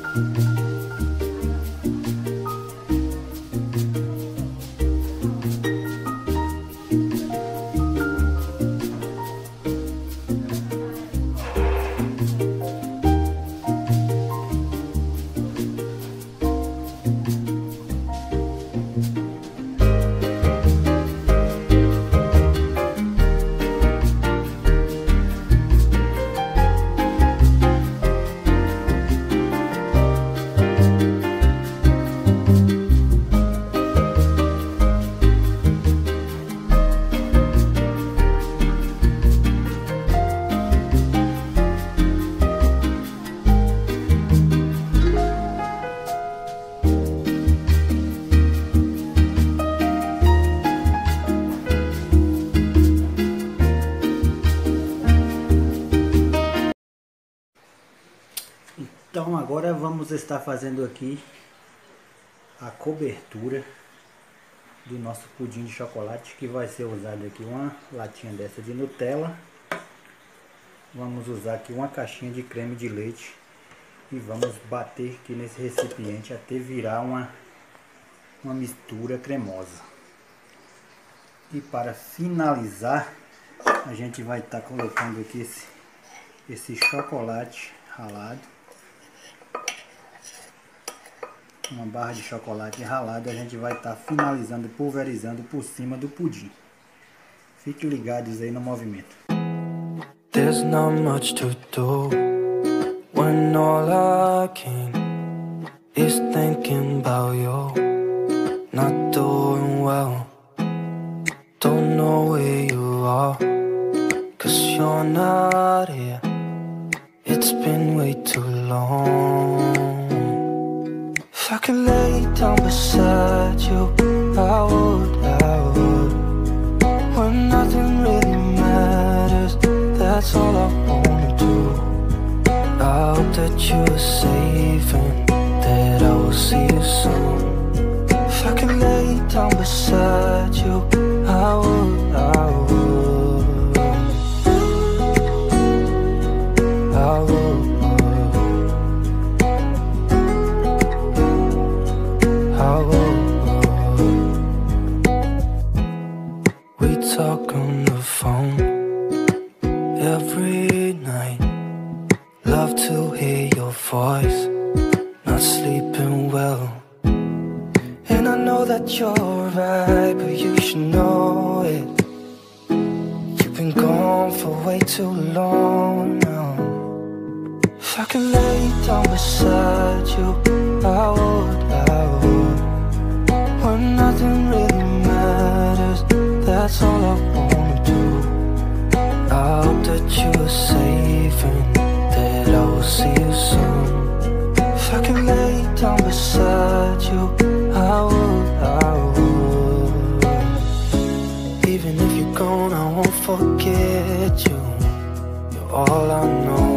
Então agora vamos estar fazendo aqui a cobertura do nosso pudim de chocolate, que vai ser usado aqui uma latinha dessa de Nutella. Vamos usar aqui uma caixinha de creme de leite e vamos bater aqui nesse recipiente até virar uma mistura cremosa. E para finalizar, a gente vai estar colocando aqui esse chocolate ralado. Uma barra de chocolate ralado, a gente vai estar finalizando, pulverizando por cima do pudim. Fiquem ligados aí no movimento. There's not much to do when all I can is thinking about you. Not doing well, don't know where you are, 'cause you're not here. It's been way too long. If I could lay down beside you, I would. When nothing really matters, that's all I wanna do. I hope that you're safe and that I will see you soon. If I could lay down beside you, I would. We talk on the phone every night. Love to hear your voice. Not sleeping well, and I know that you're right, but you should know it. You've been gone for way too long now. If I could lay down beside you, I would. When nothing really matters, that's all I wanna do. I hope that you're safe and that I will see you soon. If I could lay down beside you, I would. Even if you're gone, I won't forget you. You're all I know.